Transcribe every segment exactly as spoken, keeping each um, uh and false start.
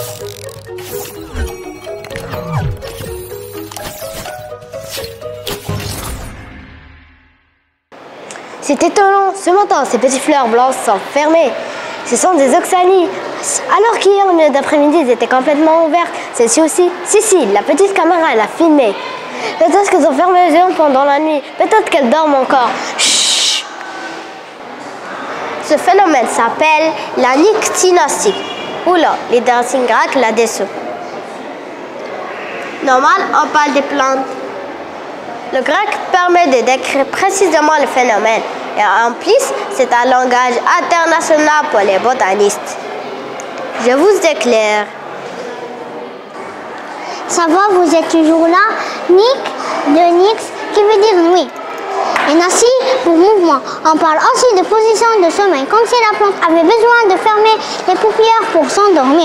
C'est étonnant, ce matin, ces petites fleurs blanches sont fermées. Ce sont des oxalies. Alors qu'hier, au milieu d'après-midi, elles étaient complètement ouvertes. Celle-ci aussi. Si, si, la petite caméra, elle a filmé. Peut-être qu'elles ont fermé les yeux pendant la nuit. Peut-être qu'elles dorment encore. Chut. Ce phénomène s'appelle la nyctinacée. Oula, les racines grecques la dessous. Normal, on parle des plantes. Le grec permet de décrire précisément le phénomène. Et en plus, c'est un langage international pour les botanistes. Je vous éclaire. Ça va, vous êtes toujours là? Nyc, de nyx, qui veut dire nuit. Et nacée pour mouvement. On parle aussi de position de sommeil, comme si la plante avait besoin de fermer les paupières pour s'endormir.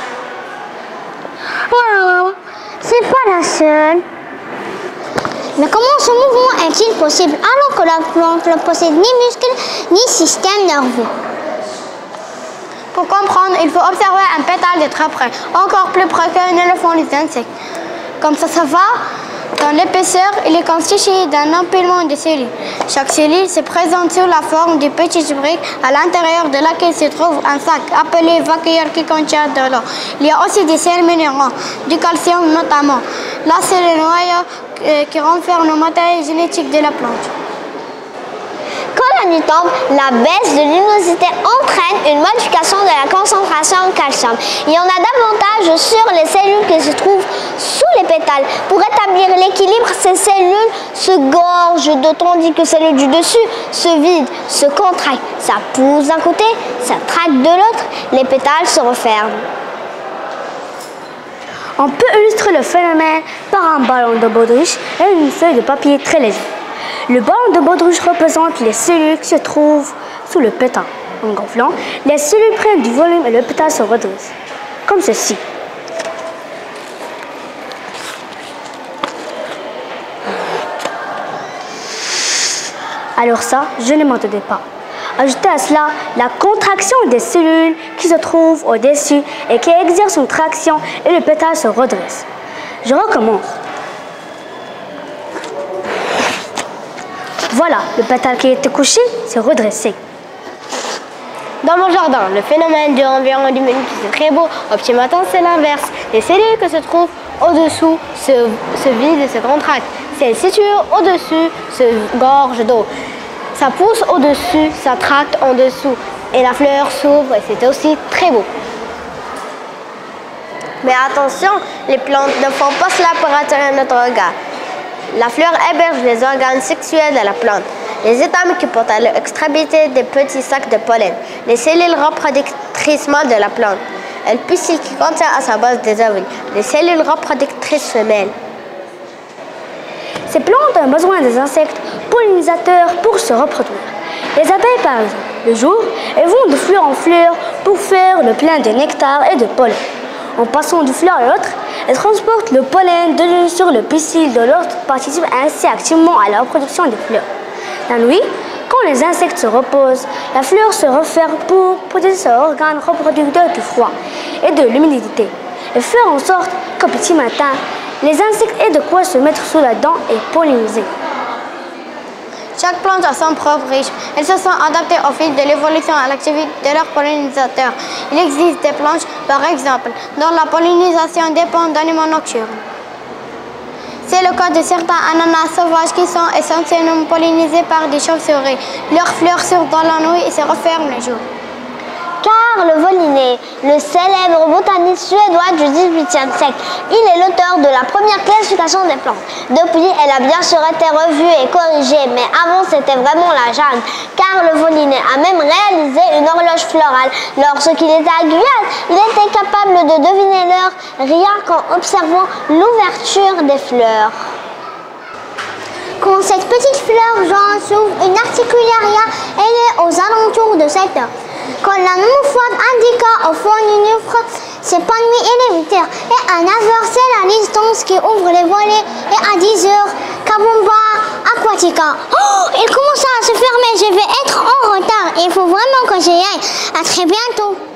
Voilà, c'est pas la seule. Mais comment ce mouvement est-il possible alors que la plante ne possède ni muscles ni système nerveux? Pour comprendre, il faut observer un pétale de très près, encore plus près que ne le font les insectes. Comme ça, ça va, dans l'épaisseur, il est constitué d'un empilement de cellules. Chaque cellule se présente sous la forme de petites briques à l'intérieur de laquelle se trouve un sac appelé vacuole qui contient de l'eau. Il y a aussi des sels minéraux, du calcium notamment. Là, c'est le noyau euh, qui renferme le matériel génétique de la plante. Quand la nuit tombe, la baisse de luminosité entraîne une modification de la concentration en calcium. Il y en a davantage sur les cellules qui se trouvent sous les pétales. Pour établir l'équilibre, ces cellules se gorgent d'eau tandis que celles du dessus se vident, se contractent. Ça pousse d'un côté, ça traque de l'autre, les pétales se referment. On peut illustrer le phénomène par un ballon de baudruche et une feuille de papier très légère. Le ballon de baudruche représente les cellules qui se trouvent sous le pétale. En gonflant, les cellules prennent du volume et le pétale se redresse, comme ceci. Alors ça, je ne m'entendais pas. Ajoutez à cela la contraction des cellules qui se trouvent au-dessus et qui exercent une traction et le pétale se redresse. Je recommence. Voilà, le pétale qui était couché s'est redressé. Dans mon jardin, le phénomène dure environ dix minutes, c'est très beau. Au petit matin, c'est l'inverse. Les cellules qui se trouvent au-dessous se, se vident et se contractent. Celles situées au-dessus se gorgent d'eau. Ça pousse au-dessus, ça tracte en dessous. Et la fleur s'ouvre et c'est aussi très beau. Mais attention, les plantes ne font pas cela pour attirer notre regard. La fleur héberge les organes sexuels de la plante, les étamines qui portent à l'extrémité des petits sacs de pollen, les cellules reproductrices mâles de la plante, elle piscine qui contient à sa base des ovules, les cellules reproductrices femelles. Ces plantes ont besoin des insectes pollinisateurs pour se reproduire. Les abeilles, par exemple, le jour, elles vont de fleur en fleur pour faire le plein de nectar et de pollen. En passant d'une fleur à l'autre, elles transportent le pollen de l'une sur le pistil de l'autre, participent ainsi activement à la reproduction des fleurs. La nuit, quand les insectes se reposent, la fleur se referme pour protéger ses organes reproducteurs du froid et de l'humidité et faire en sorte qu'au petit matin, les insectes aient de quoi se mettre sous la dent et polliniser. Chaque plante a son propre rythme. Elles se sont adaptées au fil de l'évolution à l'activité de leurs pollinisateurs. Il existe des plantes, par exemple, dont la pollinisation dépend d'animaux nocturnes. C'est le cas de certains ananas sauvages qui sont essentiellement pollinisés par des chauves-souris. Leurs fleurs s'ouvrent dans la nuit et se referment le jour. Carl Linné, le célèbre botaniste suédois du dix-huitième siècle. Il est l'auteur de la première classification des plantes. Depuis, elle a bien sûr été revue et corrigée, mais avant c'était vraiment la jungle. Carl Linné a même réalisé une horloge florale. Lorsqu'il était à Guyane, il était capable de deviner l'heure rien qu'en observant l'ouverture des fleurs. Quand cette petite fleur jaune s'ouvre, une articularia, elle est aux alentours de sept heures. Quand la moufouade indica au fond du nufre s'épanouit élémentaire. Et à neuf heures, c'est la distance qui ouvre les volets. Et à dix heures, Kabomba Aquatica. Oh, il commence à se fermer. Je vais être en retard. Il faut vraiment que j'y aille. À très bientôt.